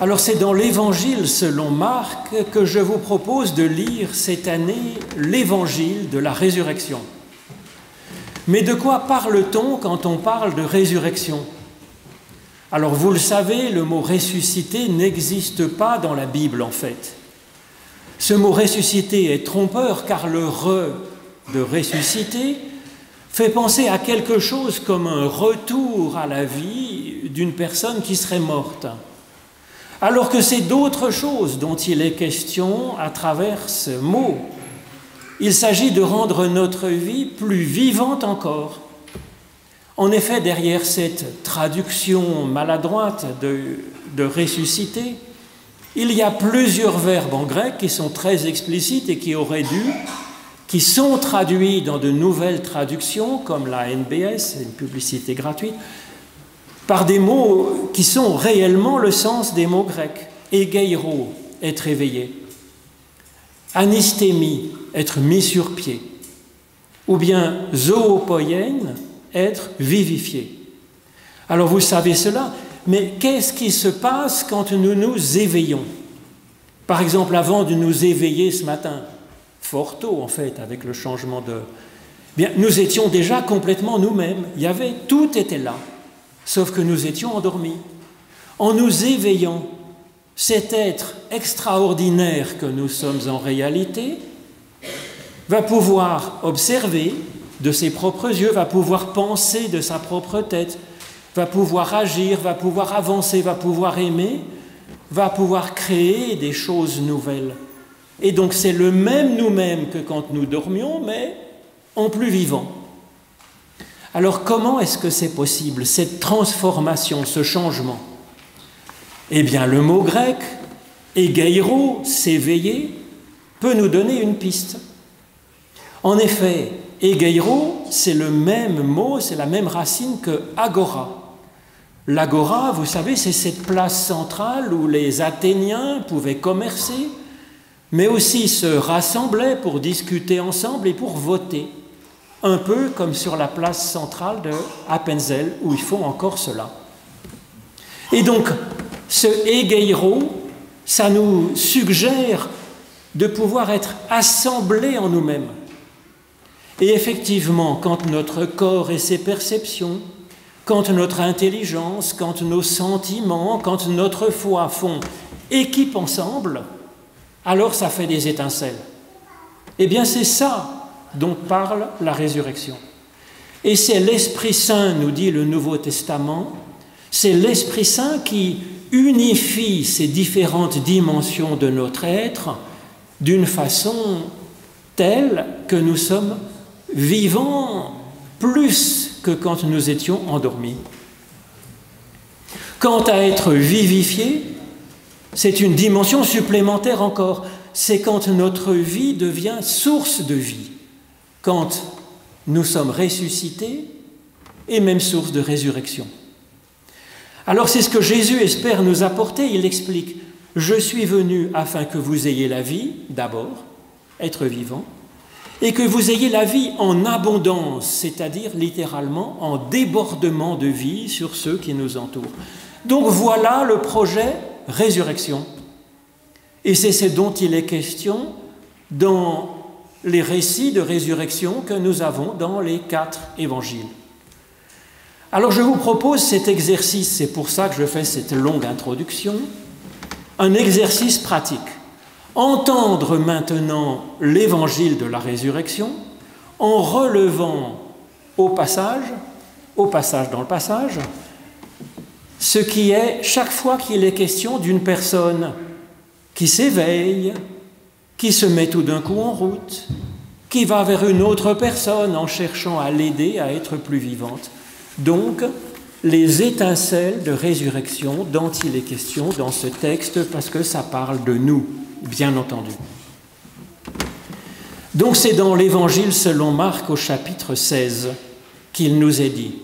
Alors c'est dans l'Évangile selon Marc que je vous propose de lire cette année l'Évangile de la résurrection. Mais de quoi parle-t-on quand on parle de résurrection? Alors vous le savez, le mot ressuscité n'existe pas dans la Bible en fait. Ce mot ressuscité est trompeur car le de ressusciter fait penser à quelque chose comme un retour à la vie d'une personne qui serait morte. Alors que c'est d'autres choses dont il est question à travers ce mot. Il s'agit de rendre notre vie plus vivante encore. En effet, derrière cette traduction maladroite de ressusciter, il y a plusieurs verbes en grec qui sont très explicites et qui sont traduits dans de nouvelles traductions, comme la NBS, une publicité gratuite, par des mots qui sont réellement le sens des mots grecs. Egeiro, être éveillé. Anistémie, être mis sur pied. Ou bien zoopoien, être vivifié. Alors vous savez cela, mais qu'est-ce qui se passe quand nous nous éveillons? Par exemple, avant de nous éveiller ce matin, fort tôt en fait, avec le changement d'heure, bien, nous étions déjà complètement nous-mêmes. Tout était là. Sauf que nous étions endormis. En nous éveillant, cet être extraordinaire que nous sommes en réalité va pouvoir observer de ses propres yeux, va pouvoir penser de sa propre tête, va pouvoir agir, va pouvoir avancer, va pouvoir aimer, va pouvoir créer des choses nouvelles. Et donc c'est le même nous-mêmes que quand nous dormions, mais en plus vivant. Alors comment est-ce que c'est possible, cette transformation, ce changement? Eh bien le mot grec, egeiro, s'éveiller, peut nous donner une piste. En effet, egeiro, c'est le même mot, c'est la même racine que agora. L'agora, vous savez, c'est cette place centrale où les Athéniens pouvaient commercer, mais aussi se rassemblaient pour discuter ensemble et pour voter. Un peu comme sur la place centrale de Appenzell, où ils font encore cela. Et donc, ce egeiro, ça nous suggère de pouvoir être assemblés en nous-mêmes. Et effectivement, quand notre corps et ses perceptions, quand notre intelligence, quand nos sentiments, quand notre foi font équipe ensemble, alors ça fait des étincelles. Eh bien, c'est ça dont parle la résurrection. Et c'est l'Esprit Saint, nous dit le Nouveau Testament, c'est l'Esprit Saint qui unifie ces différentes dimensions de notre être d'une façon telle que nous sommes vivants plus que quand nous étions endormis. Quant à être vivifié, c'est une dimension supplémentaire encore. C'est quand notre vie devient source de vie. Quand nous sommes ressuscités et même source de résurrection. Alors c'est ce que Jésus espère nous apporter. Il explique, je suis venu afin que vous ayez la vie, d'abord, être vivant, et que vous ayez la vie en abondance, c'est-à-dire littéralement en débordement de vie sur ceux qui nous entourent. Donc voilà le projet résurrection. Et c'est ce dont il est question dans les récits de résurrection que nous avons dans les 4 évangiles. Alors je vous propose cet exercice, c'est pour ça que je fais cette longue introduction, un exercice pratique. Entendre maintenant l'évangile de la résurrection en relevant au passage dans le passage, ce qui est chaque fois qu'il est question d'une personne qui s'éveille, qui se met tout d'un coup en route, qui va vers une autre personne en cherchant à l'aider à être plus vivante. Donc, les étincelles de résurrection dont il est question dans ce texte, parce que ça parle de nous, bien entendu. Donc c'est dans l'Évangile selon Marc au chapitre 16 qu'il nous est dit.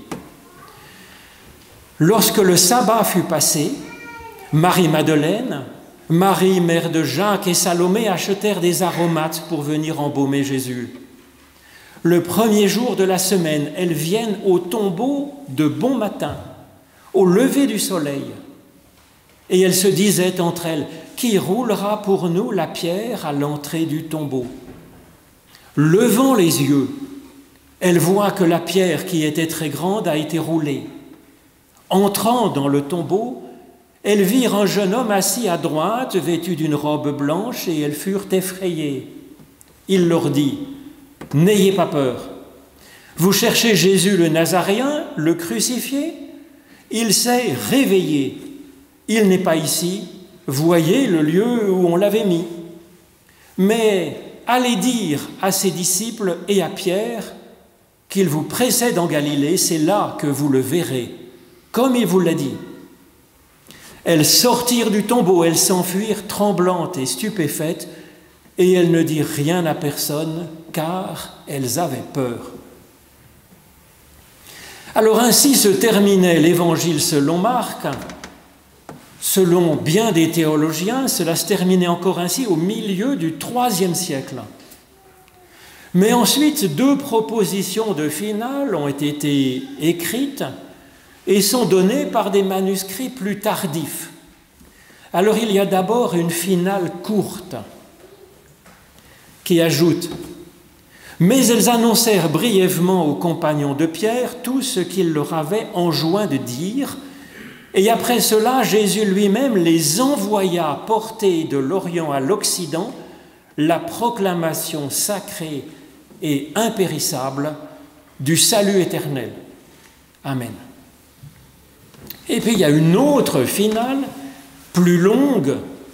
Lorsque le sabbat fut passé, Marie-Madeleine, Marie, mère de Jacques et Salomé achetèrent des aromates pour venir embaumer Jésus. Le premier jour de la semaine, elles viennent au tombeau de bon matin, au lever du soleil. Et elles se disaient entre elles, « Qui roulera pour nous la pierre à l'entrée du tombeau ?» Levant les yeux, elles voient que la pierre qui était très grande a été roulée. Entrant dans le tombeau, elles virent un jeune homme assis à droite, vêtu d'une robe blanche, et elles furent effrayées. Il leur dit, « N'ayez pas peur. Vous cherchez Jésus le Nazaréen, le crucifié? Il s'est réveillé. Il n'est pas ici. Voyez le lieu où on l'avait mis. Mais allez dire à ses disciples et à Pierre qu'il vous précède en Galilée, c'est là que vous le verrez, comme il vous l'a dit. » Elles sortirent du tombeau, elles s'enfuirent tremblantes et stupéfaites, et elles ne dirent rien à personne, car elles avaient peur. Alors ainsi se terminait l'Évangile selon Marc. Selon bien des théologiens, cela se terminait encore ainsi au milieu du IIIe siècle. Mais ensuite, 2 propositions de finale ont été écrites et sont données par des manuscrits plus tardifs. Alors il y a d'abord une finale courte qui ajoute « Mais elles annoncèrent brièvement aux compagnons de Pierre tout ce qu'il leur avait enjoint de dire, et après cela, Jésus lui-même les envoya porter de l'Orient à l'Occident la proclamation sacrée et impérissable du salut éternel. Amen. » Et puis il y a une autre finale, plus longue,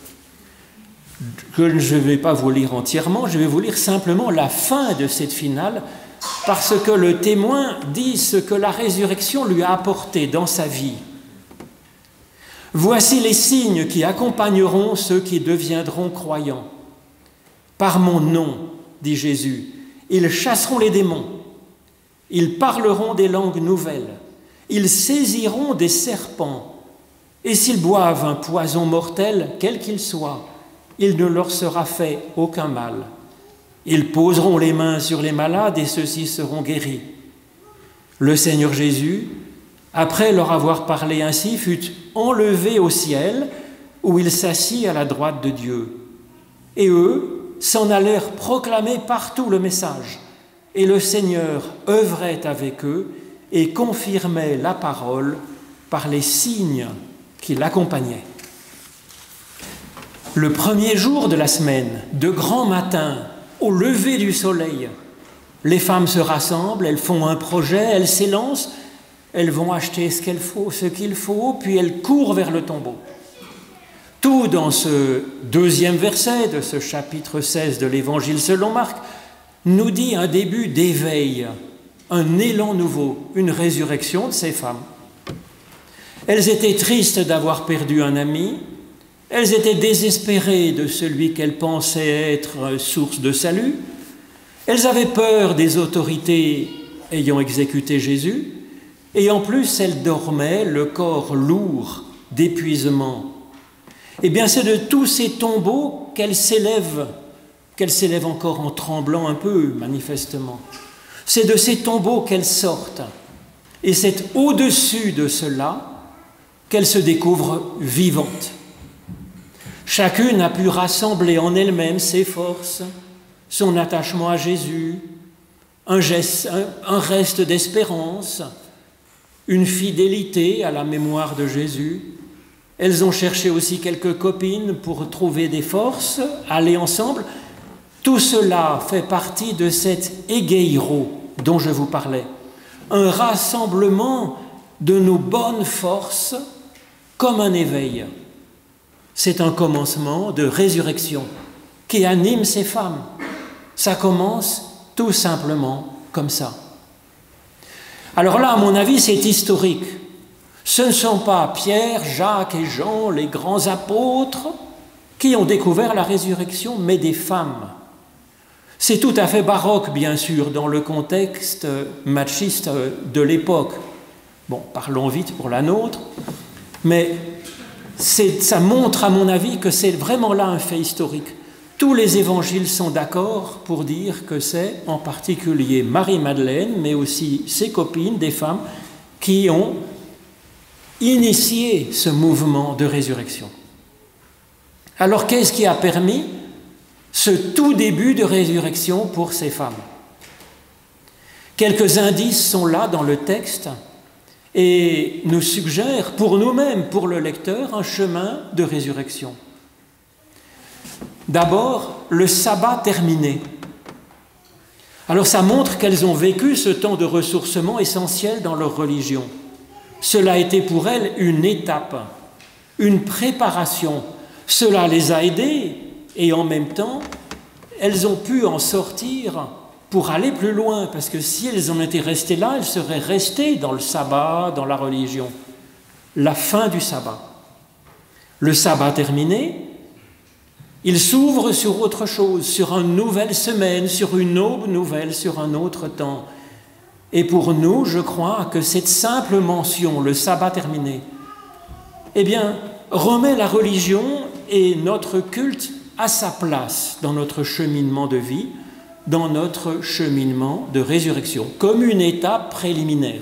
que je ne vais pas vous lire entièrement, je vais vous lire simplement la fin de cette finale, parce que le témoin dit ce que la résurrection lui a apporté dans sa vie. « Voici les signes qui accompagneront ceux qui deviendront croyants. Par mon nom, dit Jésus, ils chasseront les démons, ils parleront des langues nouvelles, ils saisiront des serpents, et s'ils boivent un poison mortel, quel qu'il soit, il ne leur sera fait aucun mal. Ils poseront les mains sur les malades et ceux-ci seront guéris. » Le Seigneur Jésus, après leur avoir parlé ainsi, fut enlevé au ciel, où il s'assit à la droite de Dieu. Et eux s'en allèrent proclamer partout le message, et le Seigneur œuvrait avec eux et confirmait la parole par les signes qui l'accompagnaient. Le premier jour de la semaine, de grand matin, au lever du soleil, les femmes se rassemblent, elles font un projet, elles s'élancent, elles vont acheter ce qu'il faut, puis elles courent vers le tombeau. Tout dans ce 2e verset de ce chapitre 16 de l'Évangile selon Marc nous dit un début d'éveil, un élan nouveau, une résurrection de ces femmes. Elles étaient tristes d'avoir perdu un ami, elles étaient désespérées de celui qu'elles pensaient être source de salut, elles avaient peur des autorités ayant exécuté Jésus, et en plus elles dormaient, le corps lourd d'épuisement. Eh bien c'est de tous ces tombeaux qu'elles s'élèvent encore en tremblant un peu, manifestement. C'est de ces tombeaux qu'elles sortent, et c'est au-dessus de cela qu'elles se découvrent vivantes. Chacune a pu rassembler en elle-même ses forces, son attachement à Jésus, un reste d'espérance, une fidélité à la mémoire de Jésus. Elles ont cherché aussi quelques copines pour trouver des forces, aller ensemble. Tout cela fait partie de cet hégueiro dont je vous parlais, un rassemblement de nos bonnes forces comme un éveil. C'est un commencement de résurrection qui anime ces femmes. Ça commence tout simplement comme ça. Alors là, à mon avis, c'est historique. Ce ne sont pas Pierre, Jacques et Jean, les grands apôtres, qui ont découvert la résurrection, mais des femmes. C'est tout à fait baroque, bien sûr, dans le contexte machiste de l'époque. Bon, parlons vite pour la nôtre, mais ça montre, à mon avis, que c'est vraiment là un fait historique. Tous les évangiles sont d'accord pour dire que c'est en particulier Marie-Madeleine, mais aussi ses copines, des femmes, qui ont initié ce mouvement de résurrection. Alors qu'est-ce qui a permis ce tout début de résurrection pour ces femmes? Quelques indices sont là dans le texte et nous suggèrent pour nous-mêmes, pour le lecteur, un chemin de résurrection. D'abord, le sabbat terminé. Alors ça montre qu'elles ont vécu ce temps de ressourcement essentiel dans leur religion. Cela a été pour elles une étape, une préparation. Cela les a aidées et en même temps, elles ont pu en sortir pour aller plus loin, parce que si elles en étaient restées là, elles seraient restées dans le sabbat, dans la religion. La fin du sabbat. Le sabbat terminé, il s'ouvre sur autre chose, sur une nouvelle semaine, sur une aube nouvelle, sur un autre temps. Et pour nous, je crois que cette simple mention, le sabbat terminé, eh bien, remet la religion et notre culte à sa place dans notre cheminement de vie, dans notre cheminement de résurrection, comme une étape préliminaire.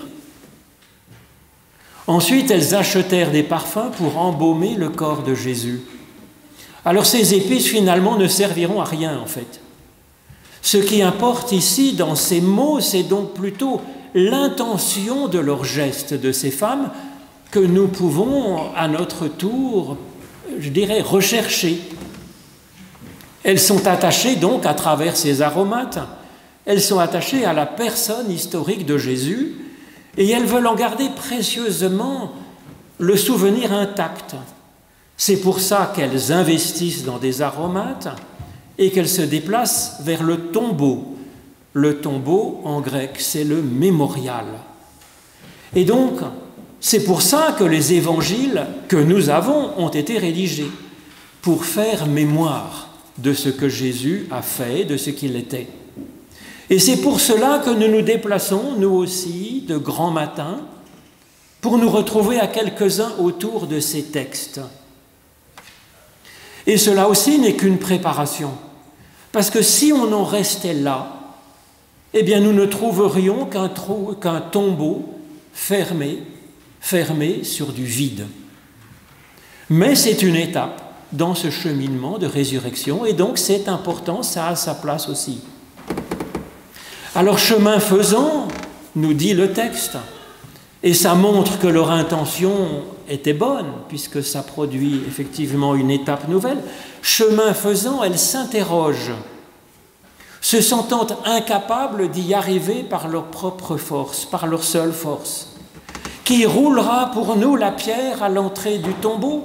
Ensuite, elles achetèrent des parfums pour embaumer le corps de Jésus. Alors ces épices, finalement, ne serviront à rien, en fait. Ce qui importe ici, dans ces mots, c'est donc plutôt l'intention de leur geste, de ces femmes, que nous pouvons, à notre tour, je dirais, rechercher. Elles sont attachées donc à travers ces aromates, elles sont attachées à la personne historique de Jésus et elles veulent en garder précieusement le souvenir intact. C'est pour ça qu'elles investissent dans des aromates et qu'elles se déplacent vers le tombeau. Le tombeau, en grec, c'est le mémorial. Et donc, c'est pour ça que les évangiles que nous avons ont été rédigés, pour faire mémoire de ce que Jésus a fait, de ce qu'il était. Et c'est pour cela que nous nous déplaçons, nous aussi, de grand matin, pour nous retrouver à quelques-uns autour de ces textes. Et cela aussi n'est qu'une préparation, parce que si on en restait là, eh bien nous ne trouverions qu'un tombeau fermé sur du vide. Mais c'est une étape dans ce cheminement de résurrection, et donc c'est important, ça a sa place aussi. Alors chemin faisant, nous dit le texte, et ça montre que leur intention était bonne, puisque ça produit effectivement une étape nouvelle, chemin faisant, elles s'interrogent, se sentant incapables d'y arriver par leur propre force, par leur seule force. Qui roulera pour nous la pierre à l'entrée du tombeau?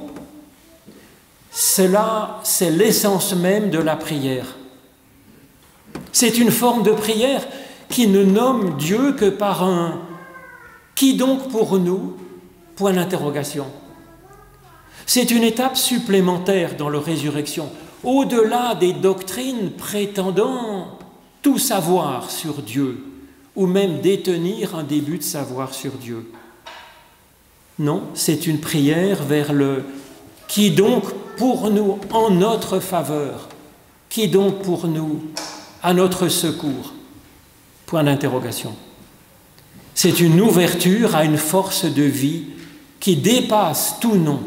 Cela, c'est l'essence même de la prière. C'est une forme de prière qui ne nomme Dieu que par un « qui donc pour nous ?» point d'interrogation. C'est une étape supplémentaire dans la résurrection, au-delà des doctrines prétendant tout savoir sur Dieu, ou même détenir un début de savoir sur Dieu. Non, c'est une prière vers le « qui donc pour nous en notre faveur, qui donc pour nous à notre secours ?» Point d'interrogation. C'est une ouverture à une force de vie qui dépasse tout nom.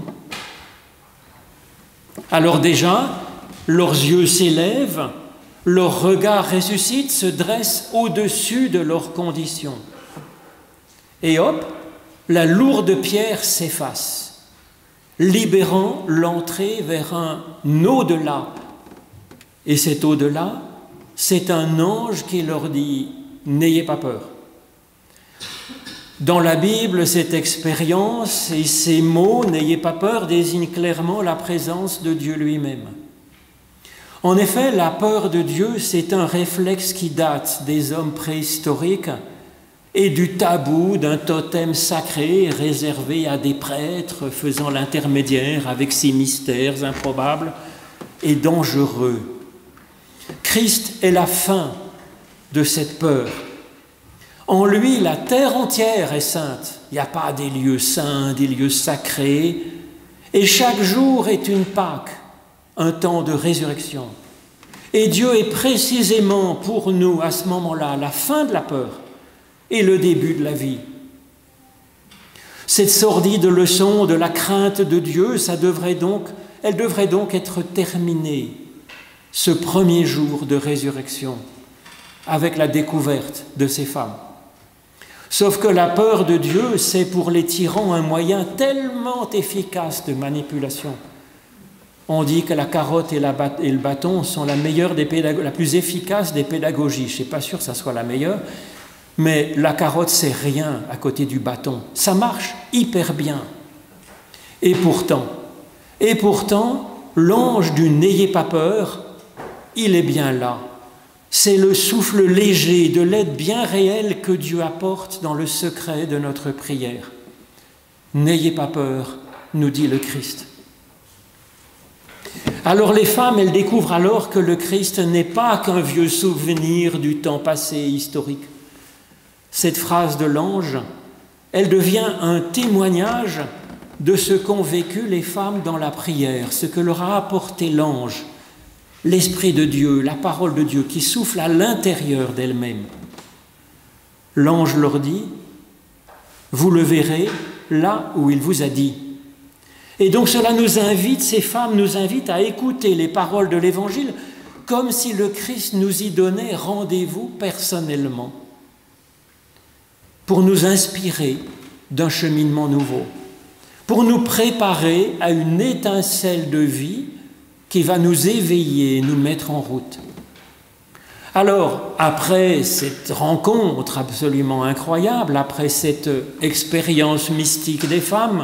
Alors déjà, leurs yeux s'élèvent, leur regard ressuscite, se dresse au-dessus de leurs conditions. Et hop, la lourde pierre s'efface, libérant l'entrée vers un au-delà. Et cet au-delà, c'est un ange qui leur dit « N'ayez pas peur ». Dans la Bible, cette expérience et ces mots « N'ayez pas peur » désignent clairement la présence de Dieu lui-même. En effet, la peur de Dieu, c'est un réflexe qui date des hommes préhistoriques et du tabou d'un totem sacré réservé à des prêtres faisant l'intermédiaire avec ces mystères improbables et dangereux. Christ est la fin de cette peur. En lui, la terre entière est sainte. Il n'y a pas des lieux saints, des lieux sacrés. Et chaque jour est une Pâque, un temps de résurrection. Et Dieu est précisément pour nous, à ce moment-là, la fin de la peur et le début de la vie. Cette sordide leçon de la crainte de Dieu, elle devrait donc être terminée ce premier jour de résurrection avec la découverte de ces femmes. Sauf que la peur de Dieu, c'est pour les tyrans un moyen tellement efficace de manipulation. On dit que la carotte et le bâton sont la plus efficace des pédagogies. Je ne suis pas sûr que ça soit la meilleure, mais la carotte, c'est rien à côté du bâton. Ça marche hyper bien. Et pourtant, l'ange du « n'ayez pas peur », il est bien là. C'est le souffle léger de l'aide bien réelle que Dieu apporte dans le secret de notre prière. « N'ayez pas peur », nous dit le Christ. Alors les femmes, elles découvrent alors que le Christ n'est pas qu'un vieux souvenir du temps passé historique. Cette phrase de l'ange, elle devient un témoignage de ce qu'ont vécu les femmes dans la prière, ce que leur a apporté l'ange, l'Esprit de Dieu, la parole de Dieu qui souffle à l'intérieur d'elles-mêmes. L'ange leur dit « Vous le verrez là où il vous a dit ». Et donc cela nous invite, ces femmes nous invitent à écouter les paroles de l'Évangile comme si le Christ nous y donnait rendez-vous personnellement pour nous inspirer d'un cheminement nouveau, pour nous préparer à une étincelle de vie qui va nous éveiller, nous mettre en route. Alors, après cette rencontre absolument incroyable, après cette expérience mystique des femmes,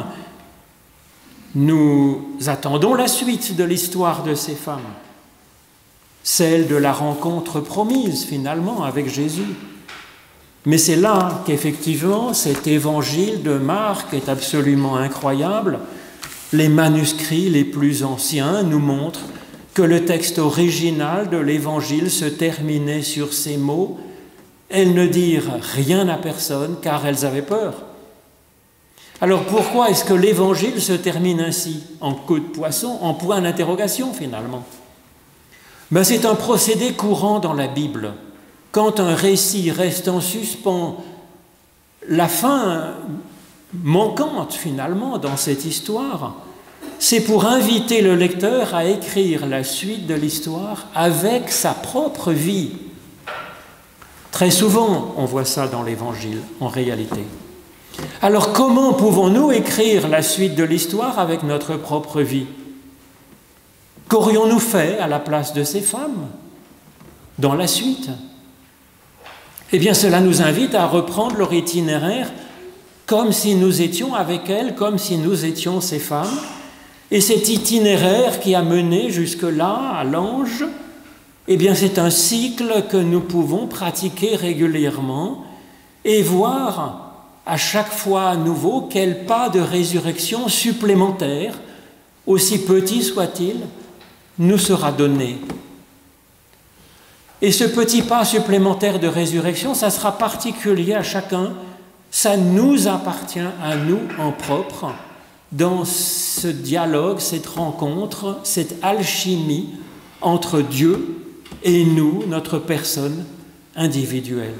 nous attendons la suite de l'histoire de ces femmes, celle de la rencontre promise finalement avec Jésus. Mais c'est là qu'effectivement cet évangile de Marc est absolument incroyable. Les manuscrits les plus anciens nous montrent que le texte original de l'évangile se terminait sur ces mots « Elles ne dirent rien à personne car elles avaient peur ». Alors pourquoi est-ce que l'évangile se termine ainsi, en queue de poisson, en point d'interrogation finalement? C'est un procédé courant dans la Bible. Quand un récit reste en suspens, la fin manquante finalement dans cette histoire, c'est pour inviter le lecteur à écrire la suite de l'histoire avec sa propre vie. Très souvent, on voit ça dans l'Évangile, en réalité. Alors comment pouvons-nous écrire la suite de l'histoire avec notre propre vie? Qu'aurions-nous fait à la place de ces femmes dans la suite? Eh bien, cela nous invite à reprendre leur itinéraire comme si nous étions avec elles, comme si nous étions ces femmes. Et cet itinéraire qui a mené jusque-là à l'ange, eh bien, c'est un cycle que nous pouvons pratiquer régulièrement et voir à chaque fois à nouveau quel pas de résurrection supplémentaire, aussi petit soit-il, nous sera donné. Et ce petit pas supplémentaire de résurrection, ça sera particulier à chacun, ça nous appartient à nous en propre, dans ce dialogue, cette rencontre, cette alchimie entre Dieu et nous, notre personne individuelle.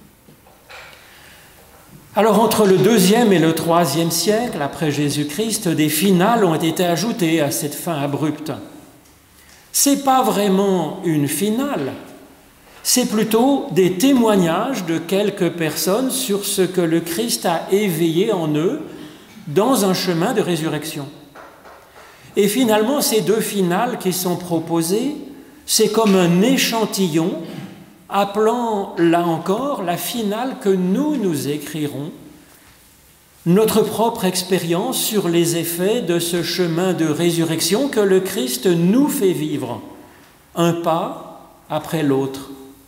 Alors entre le 2e et le 3e siècle, après Jésus-Christ, des finales ont été ajoutées à cette fin abrupte. Ce n'est pas vraiment une finale, c'est plutôt des témoignages de quelques personnes sur ce que le Christ a éveillé en eux dans un chemin de résurrection. Et finalement, ces deux finales qui sont proposées, c'est comme un échantillon appelant, là encore, la finale que nous écrirons, notre propre expérience sur les effets de ce chemin de résurrection que le Christ nous fait vivre, un pas après l'autre.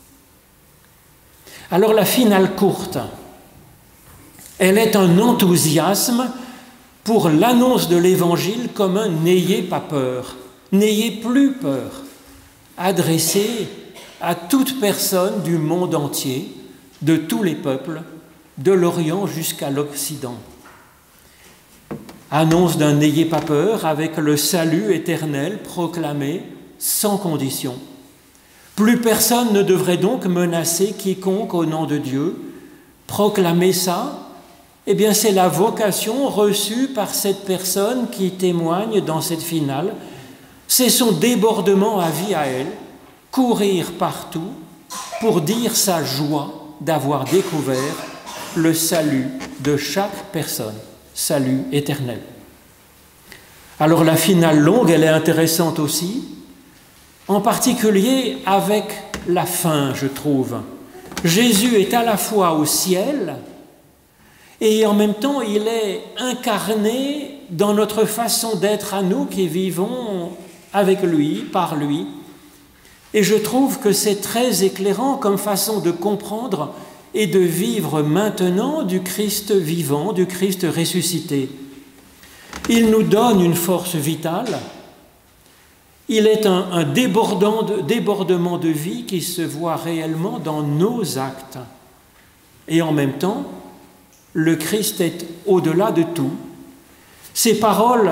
Alors la finale courte, elle est un enthousiasme pour l'annonce de l'Évangile comme un « n'ayez pas peur », « n'ayez plus peur », adressé à toute personne du monde entier, de tous les peuples, de l'Orient jusqu'à l'Occident. Annonce d'un « n'ayez pas peur » avec le salut éternel proclamé sans condition. Plus personne ne devrait donc menacer quiconque au nom de Dieu. Proclamer ça, eh bien c'est la vocation reçue par cette personne qui témoigne dans cette finale. C'est son débordement à vie à elle, courir partout pour dire sa joie d'avoir découvert le salut de chaque personne, salut éternel. Alors la finale longue, elle est intéressante aussi, en particulier avec la fin, je trouve. Jésus est à la fois au ciel et en même temps il est incarné dans notre façon d'être à nous qui vivons avec lui, par lui. Et je trouve que c'est très éclairant comme façon de comprendre et de vivre maintenant du Christ vivant, du Christ ressuscité. Il nous donne une force vitale. Il est un débordement de vie qui se voit réellement dans nos actes. Et en même temps, le Christ est au-delà de tout. Ces paroles,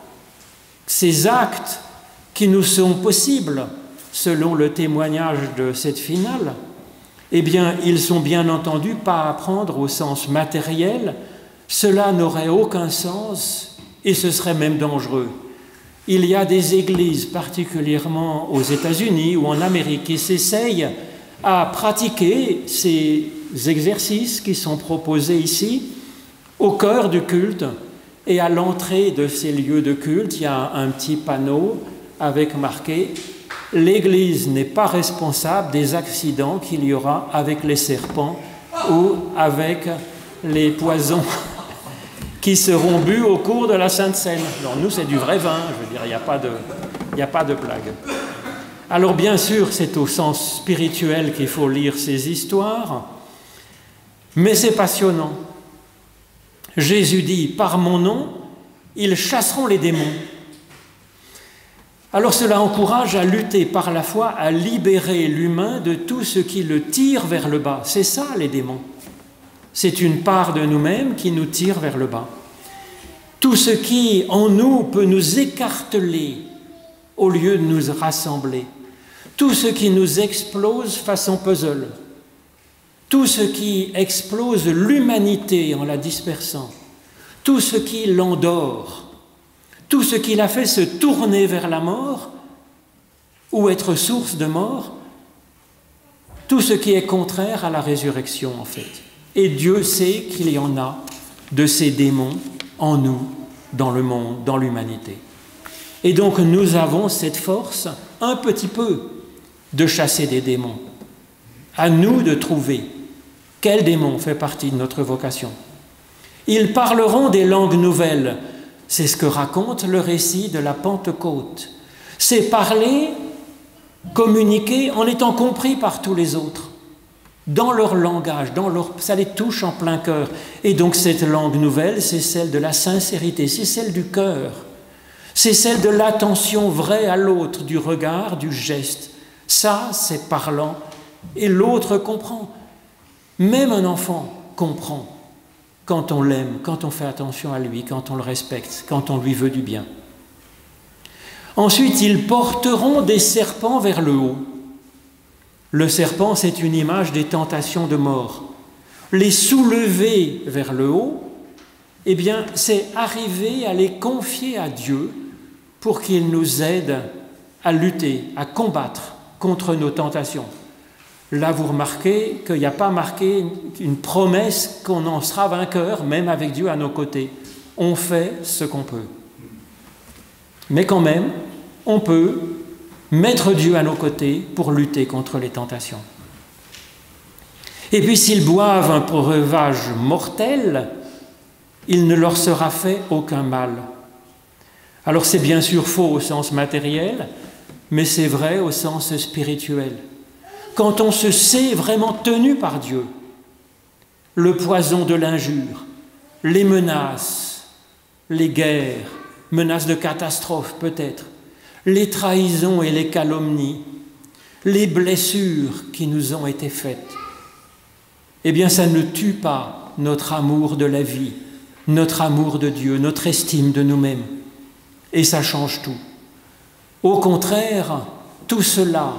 ces actes qui nous sont possibles, selon le témoignage de cette finale, eh bien, ils sont bien entendu pas à prendre au sens matériel. Cela n'aurait aucun sens et ce serait même dangereux. Il y a des églises, particulièrement aux États-Unis ou en Amérique, qui s'essayent à pratiquer ces exercices qui sont proposés ici au cœur du culte. Et à l'entrée de ces lieux de culte, il y a un petit panneau avec marqué « L'Église n'est pas responsable des accidents qu'il y aura avec les serpents ou avec les poisons qui seront bu au cours de la Sainte Seine. » Alors nous, c'est du vrai vin, je veux dire, il n'y a pas de blague. Alors bien sûr, c'est au sens spirituel qu'il faut lire ces histoires, mais c'est passionnant. Jésus dit, par mon nom, ils chasseront les démons. Alors cela encourage à lutter par la foi, à libérer l'humain de tout ce qui le tire vers le bas. C'est ça les démons. C'est une part de nous-mêmes qui nous tire vers le bas. Tout ce qui en nous peut nous écarteler au lieu de nous rassembler. Tout ce qui nous explose façon puzzle. Tout ce qui explose l'humanité en la dispersant. Tout ce qui l'endort. Tout ce qui l'a fait se tourner vers la mort ou être source de mort. Tout ce qui est contraire à la résurrection en fait. Et Dieu sait qu'il y en a de ces démons en nous, dans le monde, dans l'humanité. Et donc nous avons cette force, un petit peu, de chasser des démons. À nous de trouver quel démon fait partie de notre vocation. Ils parleront des langues nouvelles. C'est ce que raconte le récit de la Pentecôte. C'est parler, communiquer en étant compris par tous les autres. Dans leur langage, ça les touche en plein cœur. Et donc cette langue nouvelle, c'est celle de la sincérité, c'est celle du cœur, c'est celle de l'attention vraie à l'autre, du regard, du geste. Ça, c'est parlant, et l'autre comprend. Même un enfant comprend quand on l'aime, quand on fait attention à lui, quand on le respecte, quand on lui veut du bien. Ensuite, ils porteront des serpents vers le haut. Le serpent, c'est une image des tentations de mort. Les soulever vers le haut, eh bien, c'est arriver à les confier à Dieu pour qu'il nous aide à lutter, à combattre contre nos tentations. Là, vous remarquez qu'il n'y a pas marqué une promesse qu'on en sera vainqueur, même avec Dieu à nos côtés. On fait ce qu'on peut. Mais quand même, on peut mettre Dieu à nos côtés pour lutter contre les tentations. Et puis s'ils boivent un breuvage mortel, il ne leur sera fait aucun mal. Alors c'est bien sûr faux au sens matériel, mais c'est vrai au sens spirituel. Quand on se sait vraiment tenu par Dieu, le poison de l'injure, les menaces, les guerres, menaces de catastrophe peut-être, les trahisons et les calomnies, les blessures qui nous ont été faites, eh bien ça ne tue pas notre amour de la vie, notre amour de Dieu, notre estime de nous-mêmes. Et ça change tout. Au contraire, tout cela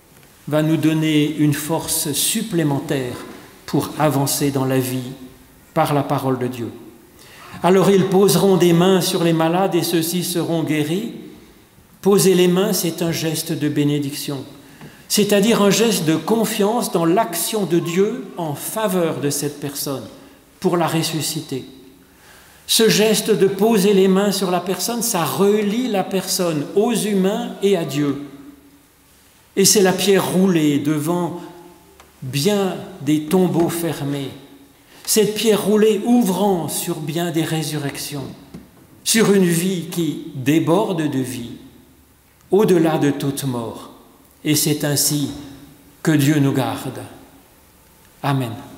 va nous donner une force supplémentaire pour avancer dans la vie par la parole de Dieu. Alors ils poseront des mains sur les malades et ceux-ci seront guéris. Poser les mains, c'est un geste de bénédiction, c'est-à-dire un geste de confiance dans l'action de Dieu en faveur de cette personne pour la ressusciter. Ce geste de poser les mains sur la personne, ça relie la personne aux humains et à Dieu. Et c'est la pierre roulée devant bien des tombeaux fermés. Cette pierre roulée ouvrant sur bien des résurrections, sur une vie qui déborde de vie, au-delà de toute mort. Et c'est ainsi que Dieu nous garde. Amen.